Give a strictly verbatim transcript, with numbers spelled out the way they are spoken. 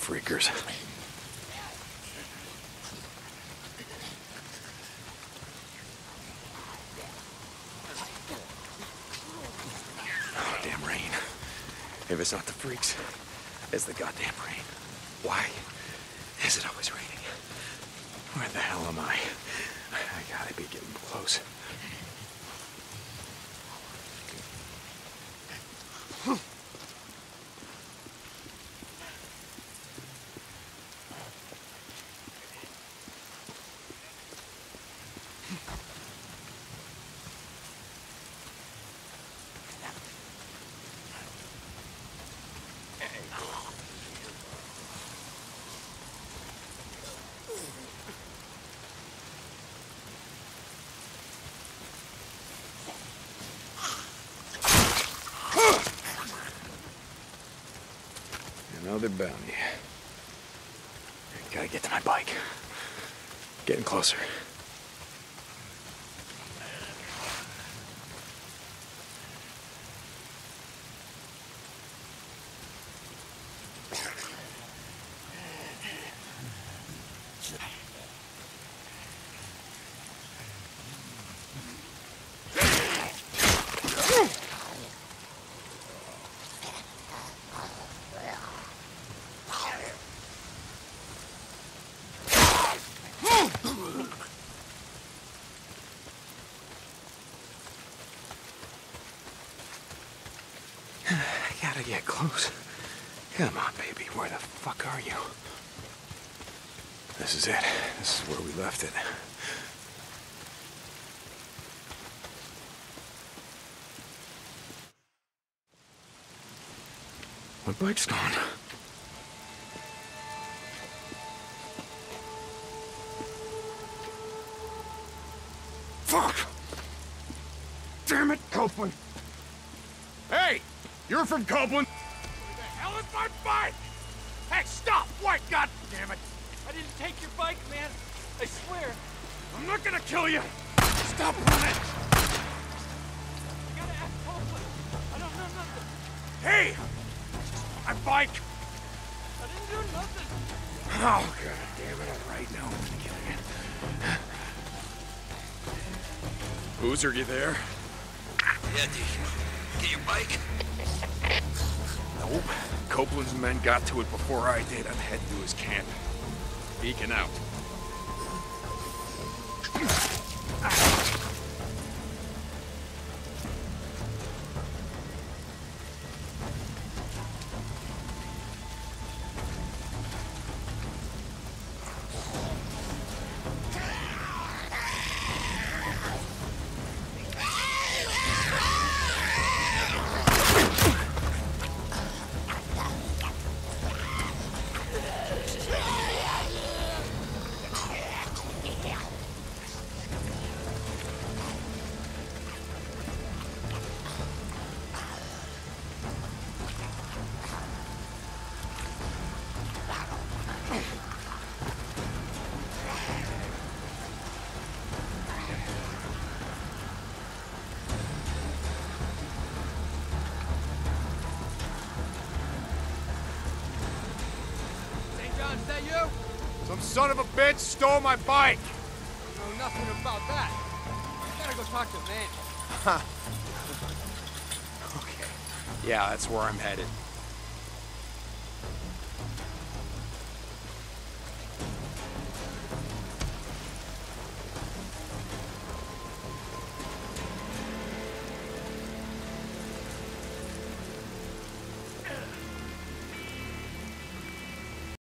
freakers. Oh, damn rain. If it's not the freaks, it's the goddamn rain. Why is it always raining? Where the hell am I? I gotta be getting close. Another bounty. Gotta get to my bike. Getting closer. Gotta get close. Come on, baby. Where the fuck are you? This is it. This is where we left it. My bike's gone. Fuck! Damn it, Copeland! Hey! You're from Copeland? Where the hell is my bike? Hey, stop! What? God damn it! I didn't take your bike, man. I swear. I'm not gonna kill you! Stop running! You gotta ask Copeland. I don't know nothing. Hey! My bike! I didn't do nothing. Oh, god damn it. All right, now I'm gonna kill you. Boozer, you there? Yeah, D. Get your bike? Nope. Copeland's men got to it before I did. I'm heading to his camp. Beacon out. Is that you? Some son of a bitch stole my bike! I know nothing about that. You gotta go talk to Van. Okay. Yeah, that's where I'm headed.